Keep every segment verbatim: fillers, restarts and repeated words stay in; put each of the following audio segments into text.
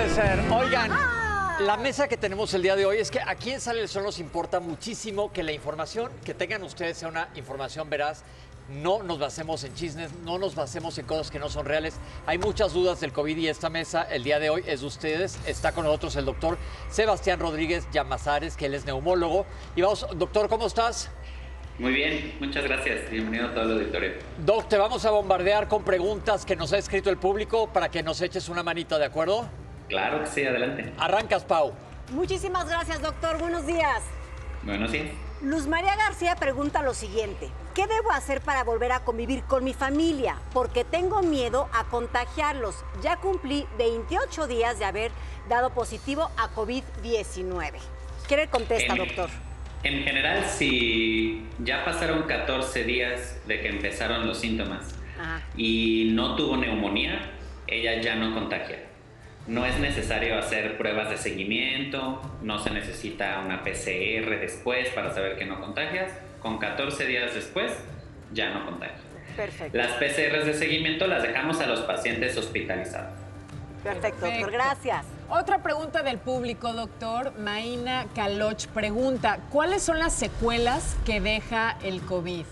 ser. Oigan, la mesa que tenemos el día de hoy es que aquí en Sale el Sol nos importa muchísimo que la información que tengan ustedes sea una información veraz. No nos basemos en chismes, no nos basemos en cosas que no son reales. Hay muchas dudas del COVID y esta mesa el día de hoy es de ustedes. Está con nosotros el doctor Sebastián Rodríguez Llamazares, que él es neumólogo. Y vamos, doctor, ¿cómo estás? Muy bien, muchas gracias. Bienvenido a todo el auditorio. Doc, te vamos a bombardear con preguntas que nos ha escrito el público para que nos eches una manita, ¿de acuerdo? Claro que sí, adelante. Arrancas, Pau. Muchísimas gracias, doctor. Buenos días. Bueno, sí. Luz María García pregunta lo siguiente. ¿Qué debo hacer para volver a convivir con mi familia? Porque tengo miedo a contagiarlos. Ya cumplí veintiocho días de haber dado positivo a COVID diecinueve. ¿Qué le contesta, en, doctor? En general, si ya pasaron catorce días de que empezaron los síntomas Ajá. y no tuvo neumonía, ella ya no contagia. No es necesario hacer pruebas de seguimiento, no se necesita una P C R después para saber que no contagias. Con catorce días después, ya no contagias. Perfecto. Las P C Rs de seguimiento las dejamos a los pacientes hospitalizados. Perfecto, Perfecto. doctor. Gracias. Otra pregunta del público, doctor. Maína Caloch pregunta, ¿cuáles son las secuelas que deja el COVID?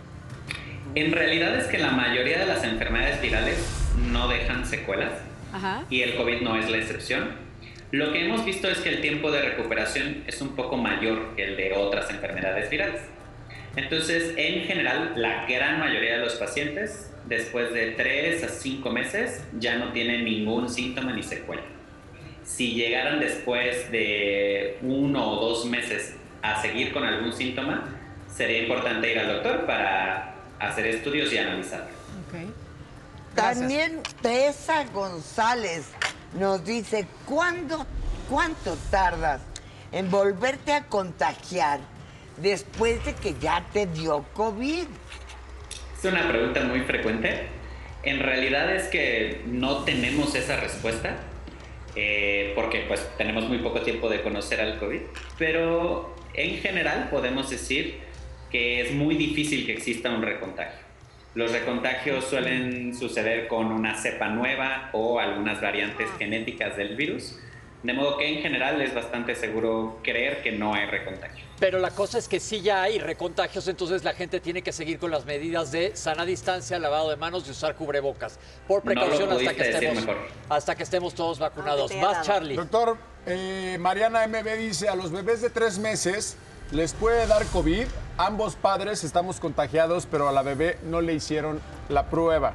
En realidad es que la mayoría de las enfermedades virales no dejan secuelas. Ajá. Y el COVID no es la excepción. Lo que hemos visto es que el tiempo de recuperación es un poco mayor que el de otras enfermedades virales. Entonces, en general, la gran mayoría de los pacientes, después de tres a cinco meses, ya no tienen ningún síntoma ni secuela. Si llegaran después de uno o dos meses a seguir con algún síntoma, sería importante ir al doctor para hacer estudios y analizarlo. Okay. También Tessa González nos dice, ¿cuándo, ¿cuánto tardas en volverte a contagiar después de que ya te dio COVID? Es una pregunta muy frecuente. En realidad es que no tenemos esa respuesta, eh, porque pues tenemos muy poco tiempo de conocer al COVID, pero en general podemos decir que es muy difícil que exista un recontagio. Los recontagios suelen suceder con una cepa nueva o algunas variantes genéticas del virus, de modo que en general es bastante seguro creer que no hay recontagio. Pero la cosa es que sí ya hay recontagios, entonces la gente tiene que seguir con las medidas de sana distancia, lavado de manos y usar cubrebocas. Por precaución, No lo hasta, que pudiste decir estemos, mejor. hasta que estemos todos vacunados. Aunque te haya Vas, dado. Charlie. Doctor, eh, Mariana M B dice, a los bebés de tres meses les puede dar COVID. Ambos padres estamos contagiados, pero a la bebé no le hicieron la prueba.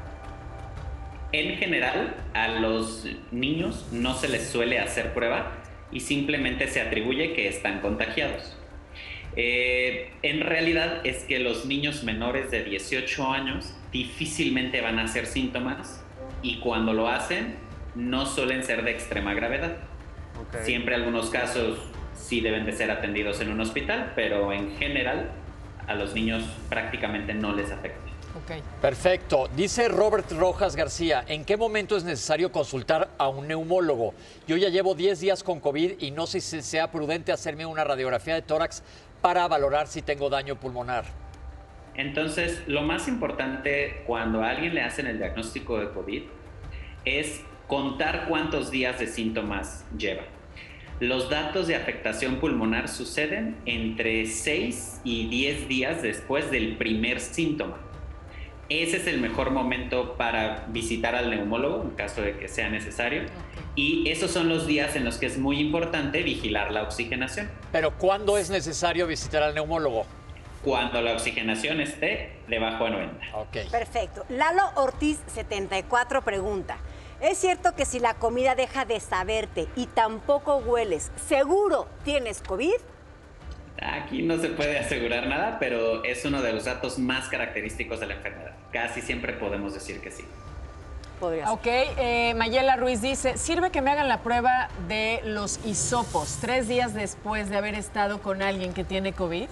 En general, a los niños no se les suele hacer prueba y simplemente se atribuye que están contagiados. Eh, en realidad es que los niños menores de dieciocho años difícilmente van a hacer síntomas y cuando lo hacen no suelen ser de extrema gravedad. Okay. Siempre algunos casos sí deben de ser atendidos en un hospital, pero en general a los niños prácticamente no les afecta. Okay. Perfecto. Dice Robert Rojas García, ¿en qué momento es necesario consultar a un neumólogo? Yo ya llevo diez días con COVID y no sé si sea prudente hacerme una radiografía de tórax para valorar si tengo daño pulmonar. Entonces, lo más importante cuando a alguien le hacen el diagnóstico de COVID es contar cuántos días de síntomas lleva. Los datos de afectación pulmonar suceden entre seis y diez días después del primer síntoma. Ese es el mejor momento para visitar al neumólogo en caso de que sea necesario. Y esos son los días en los que es muy importante vigilar la oxigenación. Pero ¿cuándo es necesario visitar al neumólogo? Cuando la oxigenación esté debajo de noventa. Ok. Perfecto. Lalo Ortiz, setenta y cuatro, pregunta. ¿Es cierto que si la comida deja de saberte y tampoco hueles, seguro tienes COVID? Aquí no se puede asegurar nada, pero es uno de los datos más característicos de la enfermedad. Casi siempre podemos decir que sí. Podría ser. Ok, eh, Mayela Ruiz dice, ¿sirve que me hagan la prueba de los hisopos tres días después de haber estado con alguien que tiene COVID?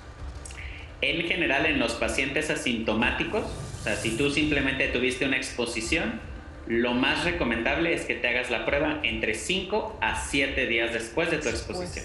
En general, en los pacientes asintomáticos, o sea, si tú simplemente tuviste una exposición, lo más recomendable es que te hagas la prueba entre cinco a siete días después de tu exposición.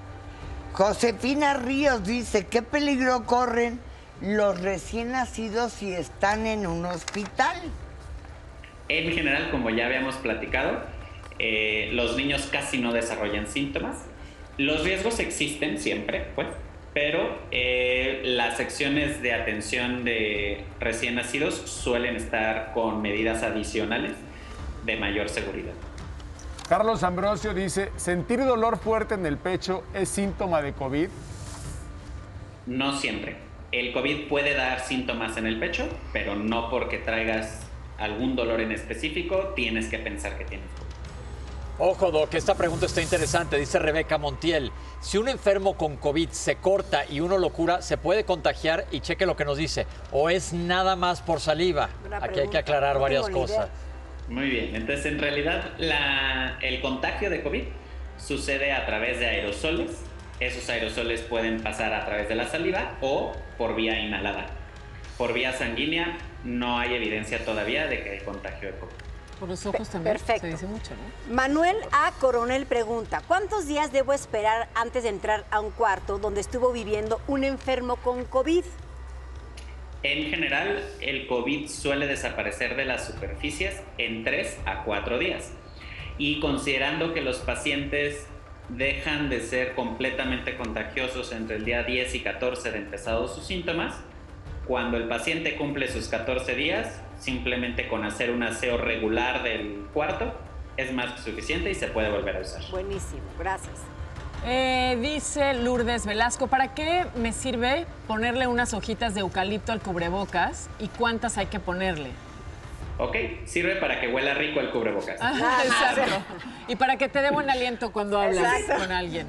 Josefina Ríos dice, ¿qué peligro corren los recién nacidos si están en un hospital? En general, como ya habíamos platicado, Eh, los niños casi no desarrollan síntomas. Los riesgos existen siempre, pues, pero eh, las secciones de atención de recién nacidos suelen estar con medidas adicionales de mayor seguridad. Carlos Ambrosio dice, ¿sentir dolor fuerte en el pecho es síntoma de COVID? No siempre. El COVID puede dar síntomas en el pecho, pero no porque traigas algún dolor en específico tienes que pensar que tienes COVID. Ojo, Doc, esta pregunta está interesante. Dice Rebeca Montiel, si un enfermo con COVID se corta y uno lo cura, ¿se puede contagiar? Y cheque lo que nos dice. ¿O es nada más por saliva? Aquí hay que aclarar varias cosas. Muy bien, entonces en realidad la, el contagio de COVID sucede a través de aerosoles. Esos aerosoles pueden pasar a través de la saliva o por vía inhalada. Por vía sanguínea no hay evidencia todavía de que hay contagio de COVID. Por los ojos también. Perfecto. Se dice mucho, ¿no? Manuel A. Coronel pregunta, ¿cuántos días debo esperar antes de entrar a un cuarto donde estuvo viviendo un enfermo con COVID? En general, el COVID suele desaparecer de las superficies en tres a cuatro días. Y considerando que los pacientes dejan de ser completamente contagiosos entre el día diez y catorce de empezados sus síntomas, cuando el paciente cumple sus catorce días, simplemente con hacer un aseo regular del cuarto es más que suficiente y se puede volver a usar. Buenísimo, gracias. Eh, dice Lourdes Velasco, ¿para qué me sirve ponerle unas hojitas de eucalipto al cubrebocas y cuántas hay que ponerle? Ok, sirve para que huela rico el cubrebocas. Ah, exacto. Y para que te dé buen aliento cuando hablas Exacto. con alguien.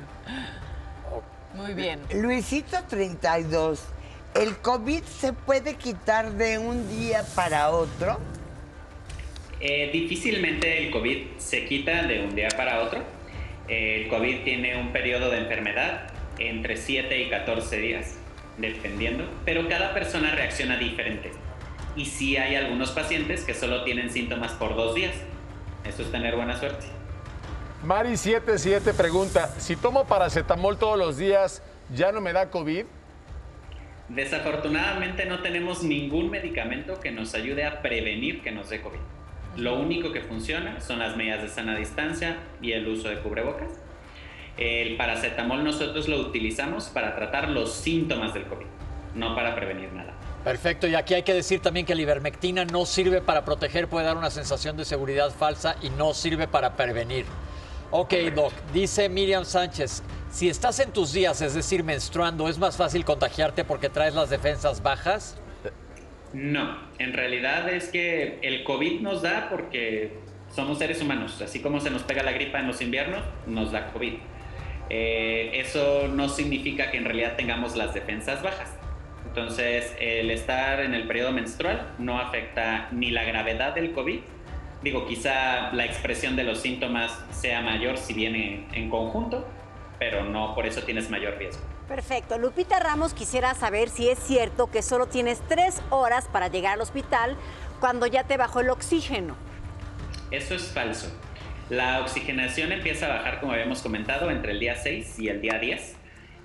Muy bien. Luisito treinta y dos, ¿el COVID se puede quitar de un día para otro? Eh, difícilmente el COVID se quita de un día para otro. El COVID tiene un periodo de enfermedad entre siete y catorce días, dependiendo, pero cada persona reacciona diferente. Y sí hay algunos pacientes que solo tienen síntomas por dos días. Eso es tener buena suerte. Mari setenta y siete pregunta, si tomo paracetamol todos los días, ¿ya no me da COVID? Desafortunadamente no tenemos ningún medicamento que nos ayude a prevenir que nos dé COVID. Lo único que funciona son las medidas de sana distancia y el uso de cubrebocas. El paracetamol nosotros lo utilizamos para tratar los síntomas del COVID, no para prevenir nada. Perfecto, y aquí hay que decir también que la ivermectina no sirve para proteger, puede dar una sensación de seguridad falsa y no sirve para prevenir. Ok, Doc, dice Miriam Sánchez, si estás en tus días, es decir, menstruando, ¿es más fácil contagiarte porque traes las defensas bajas? No, en realidad es que el COVID nos da porque somos seres humanos. Así como se nos pega la gripa en los inviernos, nos da COVID. Eh, eso no significa que en realidad tengamos las defensas bajas. Entonces, el estar en el periodo menstrual no afecta ni la gravedad del COVID. Digo, quizá la expresión de los síntomas sea mayor si viene en conjunto, pero no por eso tienes mayor riesgo. Perfecto. Lupita Ramos quisiera saber si es cierto que solo tienes tres horas para llegar al hospital cuando ya te bajó el oxígeno. Eso es falso. La oxigenación empieza a bajar, como habíamos comentado, entre el día seis y el día diez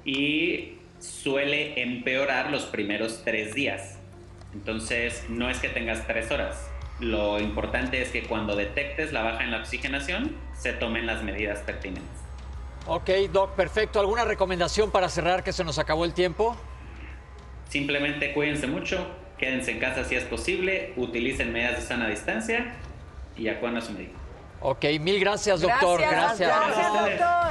y suele empeorar los primeros tres días. Entonces, no es que tengas tres horas. Lo importante es que cuando detectes la baja en la oxigenación, se tomen las medidas pertinentes. Ok, Doc, perfecto. ¿Alguna recomendación para cerrar, que se nos acabó el tiempo? Simplemente cuídense mucho, quédense en casa si es posible, utilicen medidas de sana distancia y acudan a su médico. Ok, mil gracias, doctor. Gracias, gracias. Gracias, doctor.